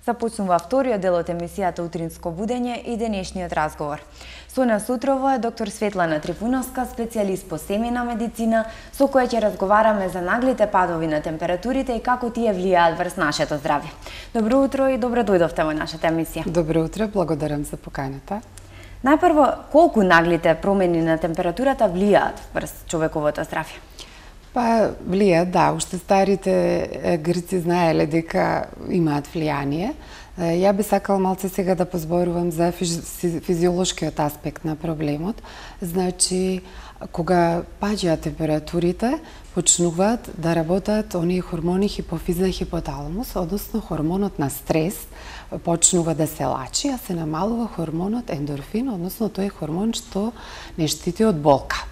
Започнува вториот дел од емисијата Утринско будење и денешниот разговор. Со нас утрово е доктор Светлана Трифуновска, специјалист по семејна медицина, со која ќе разговараме за наглите падови на температурите и како тие влијаат врз нашето здравје. Добро утро и добро дојдовте во нашата емисија. Добро утро, благодарам за поканата. Најпрво, колку наглите промени на температурата влијаат врз човековото здравје? Па влијаат, да, уште старите грци знаеле дека имаат влијание. Ја би сакал малце сега да позборувам за физиолошкиот аспект на проблемот. Значи, кога паѓаат температурите, почнуваат да работат оние хормони хипофиза и хипоталамус, односно хормонот на стрес почнува да се лачи, а се намалува хормонот ендорфин, односно тој е хормон што не штити од болка.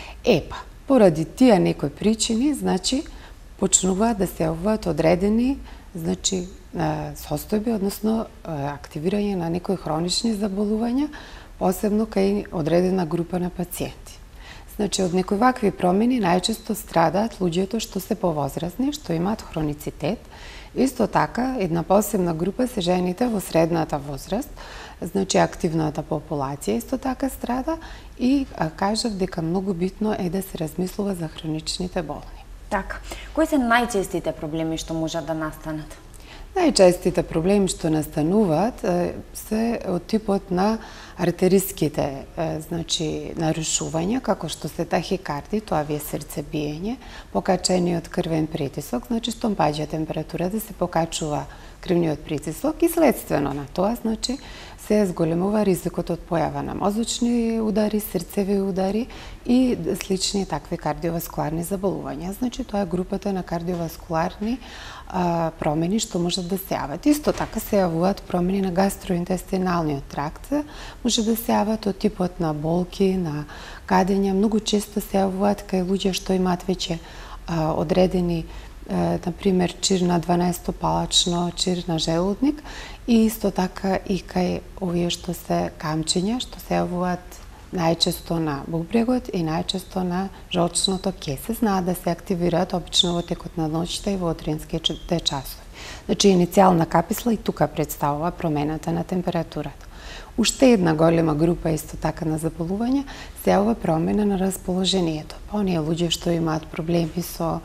Поради тие некои причини, значи, почнуваат да се јавуваат одредени, значи, состојби, односно активирање на некои хронични заболувања, посебно кај одредена група на пациенти. Значи, од некои вакви промени најчесто страдаат луѓето што се повозрасни, што имаат хроницитет. Исто така, една посебна група се жените во средната возраст, значи активната популација исто така страда и кажав дека многу битно е да се размислува за хроничните болни. Така. Кои се најчестите проблеми што можат да настанат? Најчестите проблеми што настануваат се од типот на артериските, значи нарушувања, како што се тахикарди, тоа ви е срцебиење, покачениот крвен притисок, значи штом паѓа температурата се покачува крвниот притисок и следствено на тоа, значи се зголемува ризикот од појава на мозочни удари, срцеви удари и слични такви кардиоваскуларни заболувања. Значи тоа е групата на кардиоваскуларни промени што можат да се јават. Исто така се јавуваат промени на гастроинтестиналниот тракт, може да се јават од типот на болки, на гадење, многу често се јавуваат кај луѓе што имаат веќе одредени, например, чир на 12-палачно, чир на желудник и исто така и кај овие што се камчиња, што се јавуваат најчесто на бубрегот и најчесто на жолчното кесе, знаат да се активираат обично во текот на ноќта и во утринските часови. Значи, иницијална каписла и тука представува промената на температурата. Уште една голема група исто така на заболувања се јавува промена на расположението. Оние луѓе што имаат проблеми со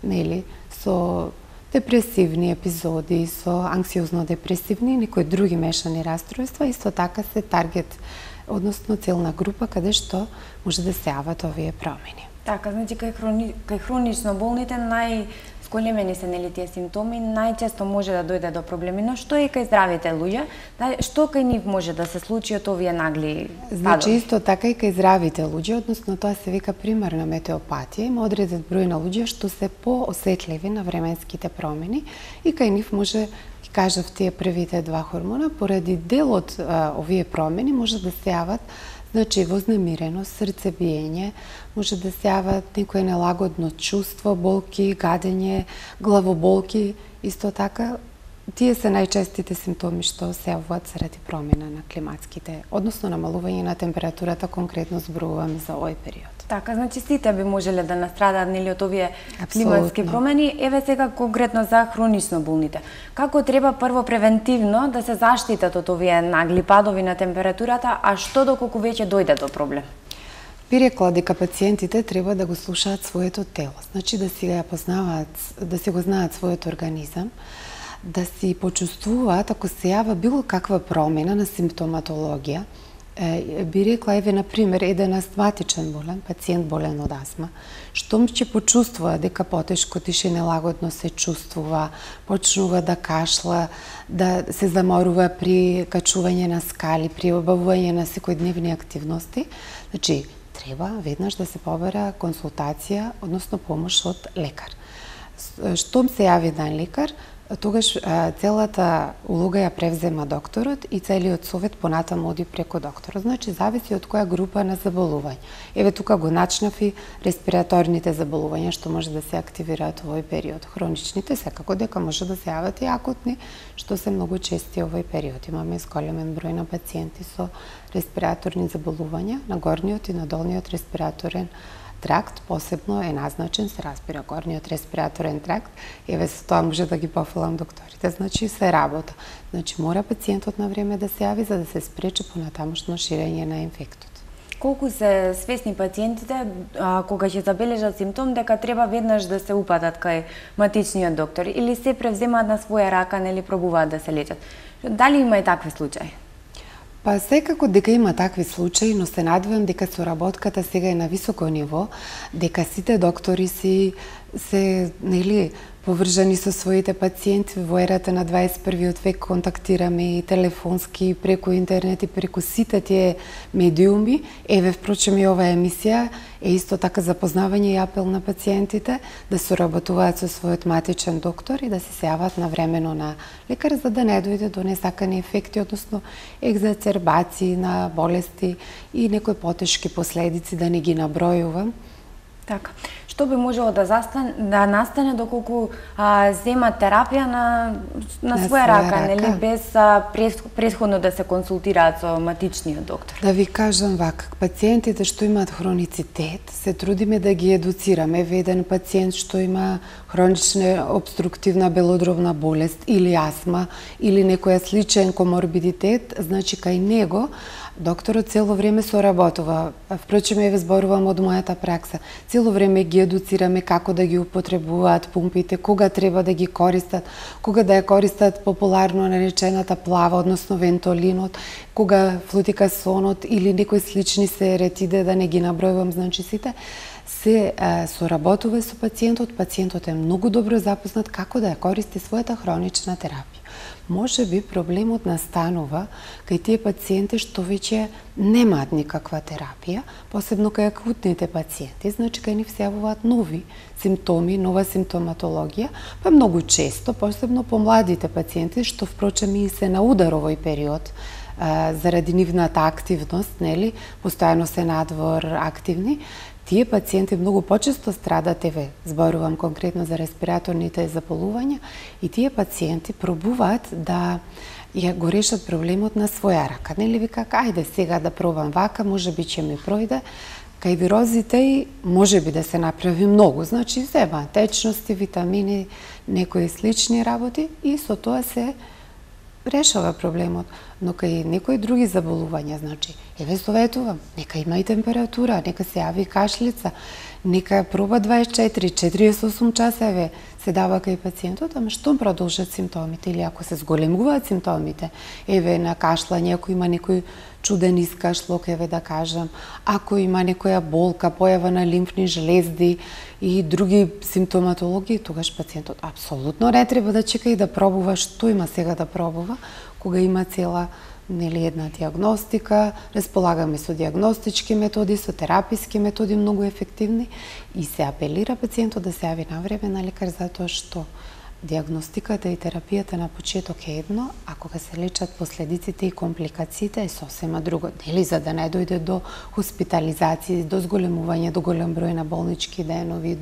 депресивни епизоди, со анксиозно-депресивни и некои други мешани расстройства, исто така се таргет, односно целна група каде што може да се јават овие промени. Така, значи кај хронично болните најзголемени се тие симптоми, најчесто може да дојде до проблеми, но што е кај здравите луѓе? Што кај нив може да се случи од овие нагли падови? Значи исто така и кај здравите луѓе, односно тоа се вика примарна метеопатија, има одреден број на луѓе што се поосетливи на временските промени и кај нив може, кажав, тие првите два хормона, поради дел од овие промени може да се јават, значи вознемиреност, срцебиење, може да се јават некое нелагодно чувство, болки, гадење, главоболки, исто така. Тие се најчестите симптоми што се јавуваат заради промена на климатските, односно намалување на температурата, конкретно зборуваме за овој период. Така, значи сите би можеле да настрадаат од овие климатски промени. Еве сега конкретно за хронично болните. Како треба прво превентивно да се заштитат од овие нагли падови на температурата, а што доколку веќе дојде до проблем? Би рекла дека пациентите треба да го слушаат своето тело, значи да си го познаваат, да си го знаат својот организам, да си почувствуваат ако се јава било каква промена на симптоматологија. Би рекла, еве, например, еден астматичен болен, пациент болен од астма, штом ќе почувствува дека потешко дише, нелагодно се чувствува, почнува да кашла, да се заморува при качување на скали, при обавување на секојдневни активности, значи, треба веднаш да се побара консултација, односно помош од лекар. Штом се јави еден лекар, тогаш целата улога ја превзема докторот и целиот совет понатаму оди преку докторот. Значи, зависи од која група на заболување. Еве тука го начнав и респираторните заболувања што може да се активираат овој период. Хроничните секако дека може да се јават и акутни, што се многу чести овој период. Имаме зголемен број на пациенти со респираторни заболувања на горниот и на долниот респираторен тракт посебно е назначен, се разбира горниот респираторен тракт, еве со тоа може да ги пофалам докторите, значи се работа. Значи мора пациентот на време да се јави за да се спречи понатамошно ширење на инфектот. Колку се свесни пациентите кога ќе забележат симптом дека треба веднаш да се упатат кај матичниот доктор или се превземаат на своја рака, нели пробуваат да се лечат? Дали има и такви случаи? Па секако дека има такви случаи, но се надевам дека соработката сега е на високо ниво, дека сите доктори се нели поврзани со своите пациенти во ерата на 21 век, контактираме и телефонски, преку интернет и преку сите тие медиуми. Еве, впрочем, и оваа емисија е исто така запознавање и апел на пациентите да соработуваат со својот матичен доктор и да се јават навремено на лекар за да не дојде до несакани ефекти, односно екзацербации на болести и некои потешки последици, да не ги набројувам. Така. Што би можело да настане доколку зема терапија на своја рака, нели, без претходно да се консултираат со матичниот доктор? Да ви кажам вака, пациентите што имаат хроницитет, се трудиме да ги едуцираме. Еве еден пациент што има хронична обструктивна белодробна болест или астма или некоја сличен коморбидитет, значи кај него докторот цело време соработува. Впрочем, еве зборувам од мојата пракса. Цело време ги едуцираме како да ги употребуваат пумпите, кога треба да ги користат, кога да ја користат популарно наречената плава, односно вентолинот, кога флутикасонот или некои слични се ретиде, да не ги набројувам, значи сите се соработува со пациентот. Пациентот е многу добро запознат како да ја користи својата хронична терапија. Може би проблемот настанува кај тие пациенти што веќе немаат никаква терапија, посебно кај акутните пациенти, значи кај нив се јавуваат нови симптоми, нова симптоматологија, па многу често, посебно по младите пациенти, што впрочем и се на удар овој период, заради нивната активност, нели, постојано се надвор активни, тие пациенти многу почесто страдат, еве, зборувам конкретно за респираторните заболувања, и тие пациенти пробуваат да ја го решат проблемот на своја рака. Нели вика, ајде сега да пробам вака, може би ќе ми пројде. Кај вирозите и може би да се направи многу, значи земаат течности, витамини, некои слични работи и со тоа се решава проблемот, но кај некои други заболувања, значи, еве советувам, нека има и температура, нека се јави кашлица, нека проба 24-48 часа, еве, се дава кај пациентот, ама што продолжат симптомите или ако се зголемуваат симптомите, еве на кашлање, ако има некој чуден искашлок, еве да кажам, ако има некоја болка, појава на лимфни жлезди и други симптоматологии, тогаш пациентот апсолутно не треба да чека и да пробува што има сега да пробува, кога има цела една диагностика, располагаме со диагностички методи, со тераписки методи многу ефективни и се апелира пациентот да се јави навреме на лекар затоа што диагностиката и терапијата на почеток е едно, а кога се лечат последиците и компликациите е сосема друго. Нели за да не дојде до хоспитализации, до зголемување, до голем број на болнички денови,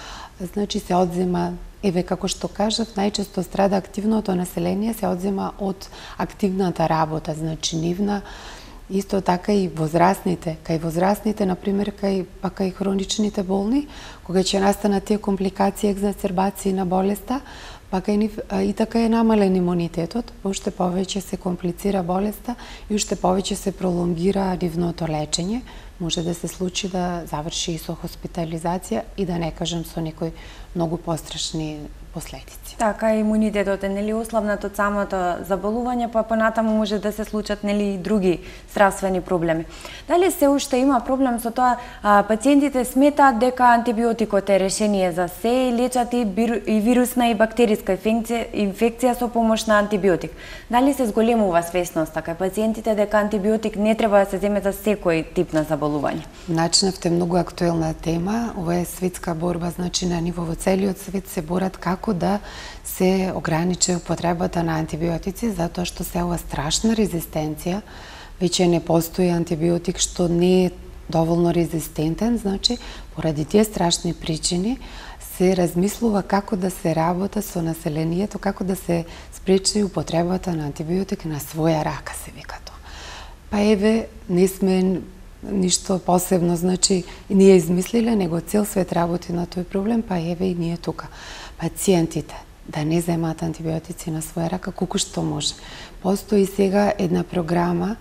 значи се одзема, еве како што кажав, најчесто страда активното население, се одзема од активната работа, значи нивна, исто така и возрастните. Кај возрастните, например, кај хроничните болни, кога ќе настанат тие компликации, екзацербации на болеста, па кај нив и така е намален имунитетот, уште повеќе се комплицира болеста и уште повеќе се пролонгира нивното лечење. Може да се случи да заврши и со хоспитализација и да не кажем со некои многу пострашни последици. Така, имунитетот е нели ослабнат од самото заболување, па понатаму може да се случат нели и други здравствени проблеми. Дали се уште има проблем со тоа пациентите сметаат дека антибиотикот е решение за се и лечат и вирусна и бактериска инфекција со помош на антибиотик? Дали се зголемува свесноста кај пациентите дека антибиотик не треба да се земе за секој тип на заболување? Начнавте многу актуелна тема. Ова е светска борба, значи на ниво во целиот свет се борат како да се ограничи употребата на антибиотици, затоа што се ова страшна резистенција, веќе не постои антибиотик што не е доволно резистентен, значи поради тие страшни причини се размислува како да се работа со населението, како да се спречи употребата на антибиотик на своја рака, се вика тоа. Па еве, не сме ништо посебно, значи, ние измислиле, него цел свет работи на тој проблем, па еве и ние тука. Пациентите да не земаат антибиотици на своја рака, колку што може. Постои сега една програма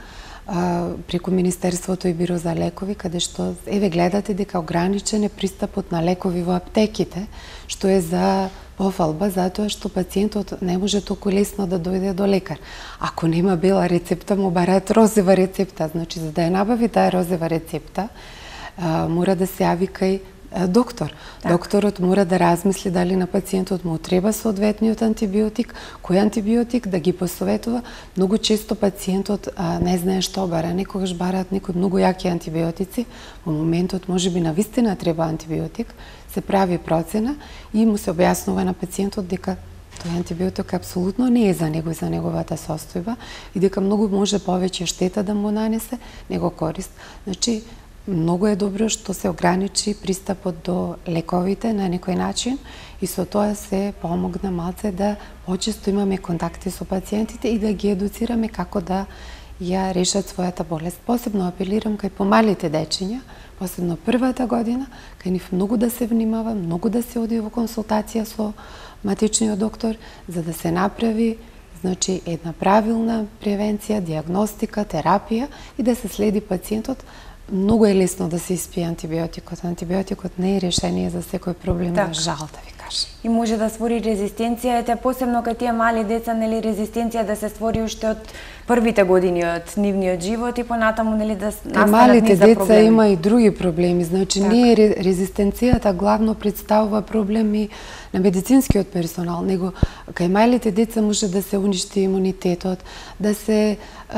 преку Министерството и Биро за лекови, каде што, еве, гледате дека ограничен е пристапот на лекови во аптеките, што е за пофалба, затоа што пациентот не може толку лесно да дојде до лекар. Ако нема бела рецепта, му бараат розова рецепта. Значи, за да ја набави таа розова рецепта, мора да се јави кај доктор. Так. Докторот мора да размисли дали на пациентот му треба соодветниот антибиотик, кој антибиотик, да ги посоветува. Многу често пациентот не знае што бара. Некогаш бараат некои многу јаки антибиотици. Во моментот можеби навистина треба антибиотик, се прави процена и му се објаснува на пациентот дека тој антибиотик апсолутно не е за него и за неговата состојба и дека многу може повеќе штета да му нанесе него корист. Значи, многу е добро што се ограничи пристапот до лековите на некој начин и со тоа се помогна малце да почесто имаме контакти со пациентите и да ги едуцираме како да ја решат својата болест. Посебно апелирам кај помалите дечиња, посебно првата година, кај нив многу да се внимава, многу да се оди во консултација со матичниот доктор, за да се направи, значи, една правилна превенција, диагностика, терапија и да се следи пациентот. Многу е лесно да се испие антибиотикот. Антибиотикот не е решение за секој проблем, так, жал да ви кажам. И може да створи резистенција, посебно кај тие мали деца, нели, резистенција да се створи уште од првите години од нивниот живот и понатаму, нели, да настанат малите низ за деца проблеми. има и други проблеми, значи так, не е резистенцијата главно представува проблеми на медицинскиот персонал, него кај малите деца може да се уништи имунитетот, да се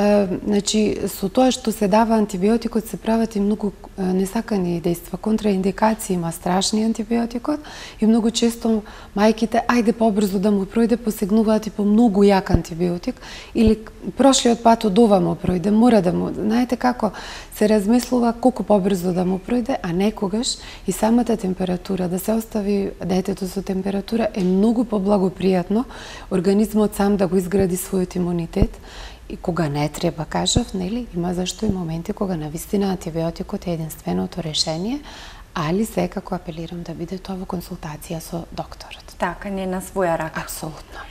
значи, со тоа што се дава антибиотикот се прават и многу несакани дејства, контраиндикации има страшни антибиотикот и многу често мајките, ајде побрзо да му пројде, посегнуваат и по многу јак антибиотик или прошлиот пат од ова му пројде, мора да му, знаете како се размислува колку побрзо да му пројде, а некогаш и самата температура, да се остави детето со температура е многу поблагопријатно, организмот сам да го изгради својот имунитет. И кога не треба, кажав, нели, има зашто и моменти кога навистина антибиотикот е единственото решение, али секако апелирам да биде тоа во консултација со докторот. Така, не на своја рака. Апсолутно.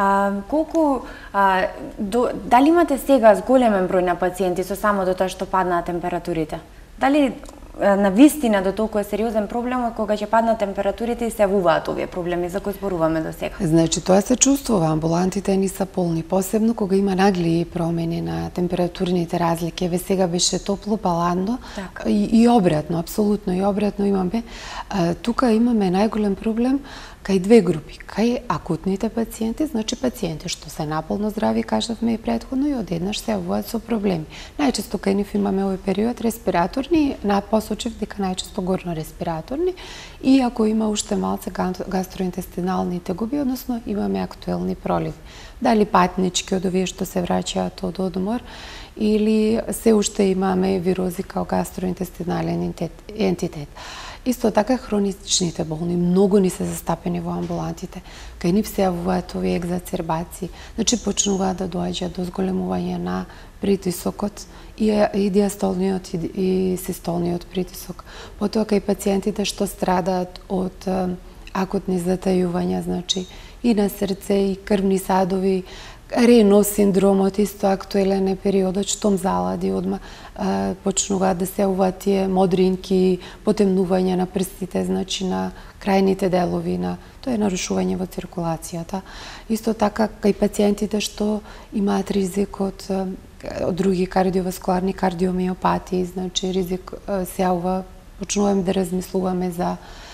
Дали имате сега зголемен број на пациенти со само до тоа што паднаа температурите? Дали на вистина до толку е сериозен проблемот кога ќе паднат температурите и се јавуваат овие проблеми за кои зборуваме до сега? Значи, тоа се чувствува, амбулантите ни се полни, посебно кога има нагли промени на температурните разлики. Еве сега беше топло, па ладно, и обратно, апсолутно и обратно имаме. Тука имаме најголем проблем кај две групи, кај акутните пациенти, значи пациенти што се наполно здрави, кажавме и претходно, и одеднаш се јавуваат со проблеми. Најчесто кај нив имаме овој период респираторни, посочив дека најчесто горно респираторни, и ако има уште малце гастроинтестинални тегоби, односно имаме актуелни проливи. Дали патнички од овие што се враќаат од одмор, или се уште имаме вирози као гастроинтестинален ентитет. Исто така хроничните болни многу ни се застапени во амбулантите. Кај нив се јавуваат овие екзацербации, значи почнуваат да доаѓа до зголемување на притисокот и диастолниот и систолниот притисок. Потоа кај пациентите што страдаат од акутни затајувања, значи и на срце, и крвни садови, Рено синдромот исто актуелен е периодот, штом залади одма почнуваат да се јавуваат тие модринки, потемнување на прстите, значи на крајните делови, тоа е нарушување во циркулацијата. Исто така кај пациентите што имаат ризик од други кардиоваскуларни кардиомиопатии, значи ризик се јавува, почнуваме да размислуваме за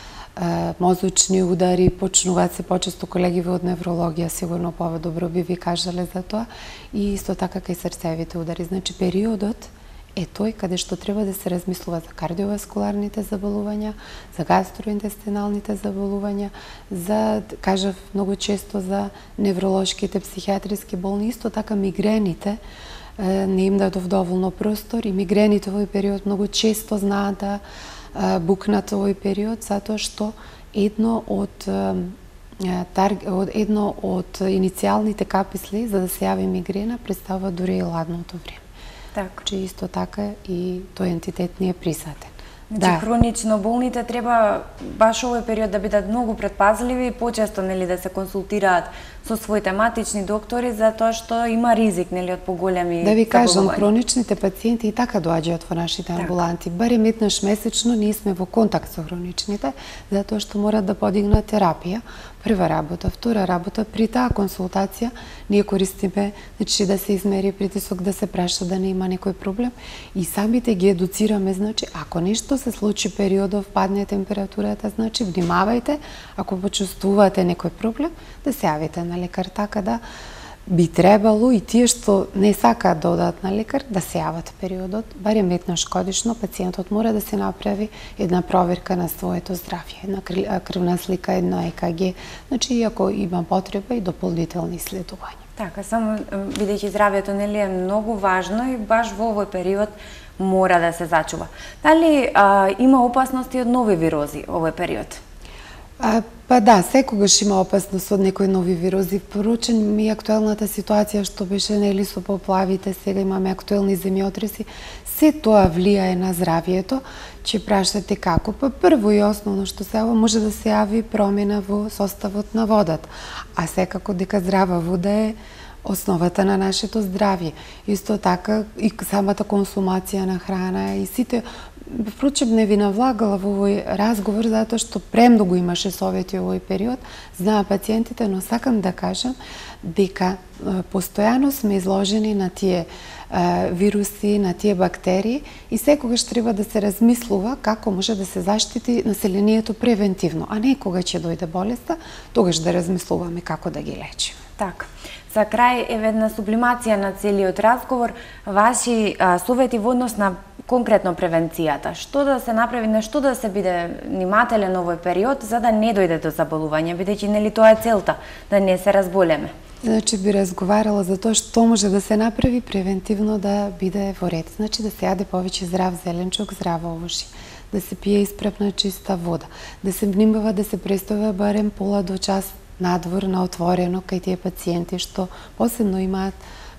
мозочни удари, почнуваат се почесто колегиви од неврологија, сигурно подобро би ви кажале за тоа, и исто така кај срцевите удари. Значи периодот е тој каде што треба да се размислува за кардиоваскуларните заболувања, за гастроинтестиналните заболувања, за, кажав многу често, за невролошките, психијатриски болни, исто така мигрените, не им дадов доволно простор, и мигрените во овој период многу често знаат да букнат овој период, затоа што едно од иницијалните каписли за да се јави мигрена представува дури и ладното време. Така. Че исто така и тој ентитет не е присатен. Значи, хронично болните треба баш овој период да бидат многу предпазливи и почесто да се консултираат со своите матични доктори, затоа што има ризик од поголеми Да ви кажам, хроничните пациенти и така доаѓаат во нашите амбуланти. Барем еднаш месечно ние сме во контакт со хроничните, затоа што морат да подигнат терапија. Прва работа, втора работа, при таа консултација ние користиме, значи да се измери притисок, да се праша да не има некој проблем и самите ги едуцираме, значи ако нешто се случи периодов, падне температурата, значи внимавајте, ако почувствувате некој проблем, да се јавите на лекар, така да би требало и тие што не сакаат да одат на лекар да се јават периодот, барем еднаш годишно пациентот мора да се направи една проверка на своето здравје, една крвна слика, една ЕКГ, значи иако има потреба и дополнителни исследувања. Така, само бидејќи здравјето е многу важно и баш во овој период мора да се зачува. Дали има опасности од нови вирози овој период? Па да, секогаш има опасност од некои нови вирози. Впрочем, и актуелната ситуација што беше со поплавите, сега имаме актуелни земјотреси, се тоа влијае на здравјето, че прашате како. Па прво и основно што се јава, може да се јави промена во составот на водата, а секако дека здрава вода е основата на нашето здравје. Исто така и самата консумација на храна и сите. Впрочем, не ви навлагала во овој разговор, затоа што премногу имаше совети овој период, знаа пациентите, но сакам да кажам дека постојано сме изложени на тие вируси, на тие бактерии и секогаш треба да се размислува како може да се заштити населението превентивно, а не кога ќе дојде болеста, тогаш да размислуваме како да ги лечиме. Така. За крај е една сублимација на целиот разговор, ваши совети во однос на конкретно превенцијата. Што да се направи, на што да се биде внимателен овој период за да не дојде до заболување, бидејќи тоа е целта, да не се разболеме. Значи би разговарала за тоа што може да се направи превентивно да биде во ред. Значи да се јаде повеќе здрав зеленчук, здраво овошје, да се пие исправна чиста вода, да се внимава да се престојува барем пола до час надвор на отворено кај тие пациенти што посебно имаат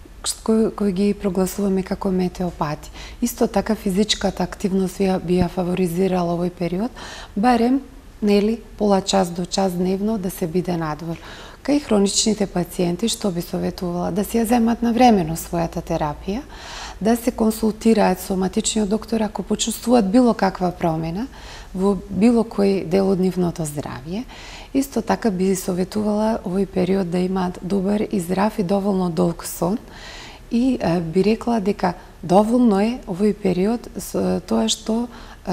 кои ги прогласуваме како метеопати. Исто така физичката активност би ја фаворизирала овој период, барем пола час до час дневно да се биде надвор. Кај хроничните пациенти што би советувала да се ја земат навремено својата терапија, да се консултираат со матичниот доктор ако почувствуваат било каква промена во било кој дел од нивното здравје. Исто така би советувала овој период да имаат добар и здрав и доволно долг сон и би рекла дека доволно е овој период тоа што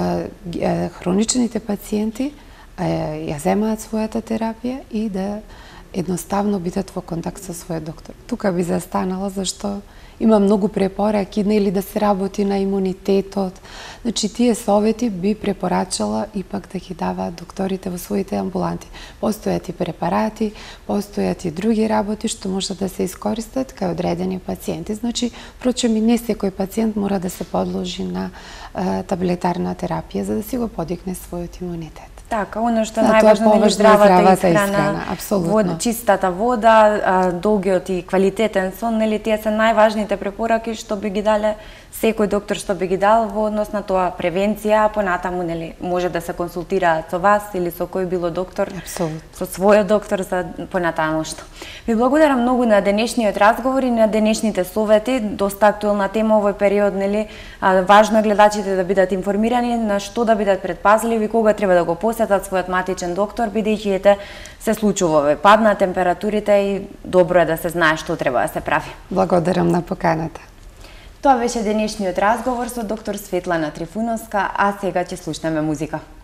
хроничните пациенти ја земаат својата терапија и да едноставно бидат во контакт со својот доктор. Тука би застанала зашто има многу препораки, да се работи на имунитетот. Значи, тие совети би препорачала ипак да ги даваат докторите во своите амбуланти. Постојат и препарати, постојат и други работи што може да се искористат кај одредени пациенти. Значи, впрочем, и не секој пациент мора да се подложи на таблетарна терапија за да си го подигне својот имунитет. Така, оно што е најважно е здравата исхрана, чистата вода, долгиот и квалитетен сон, тие се најважните препораки што би ги дале секој доктор што би ги дал во однос на тоа превенција, понатаму може да се консултира со вас или со кој било доктор, со својот доктор за понатамошто. Ви благодарам многу на денешниот разговор и на денешните совети, доста актуелна тема овој период, важно е гледачите да бидат информирани на што да бидат предпазливи, кога треба да го посетат својот матичен доктор, бидејќи се случува падна температурите и добро е да се знае што треба да се прави. Благодарам на поканата. Тоа беше денешниот разговор со доктор Светлана Трифуновска, а сега ќе слушнеме музика.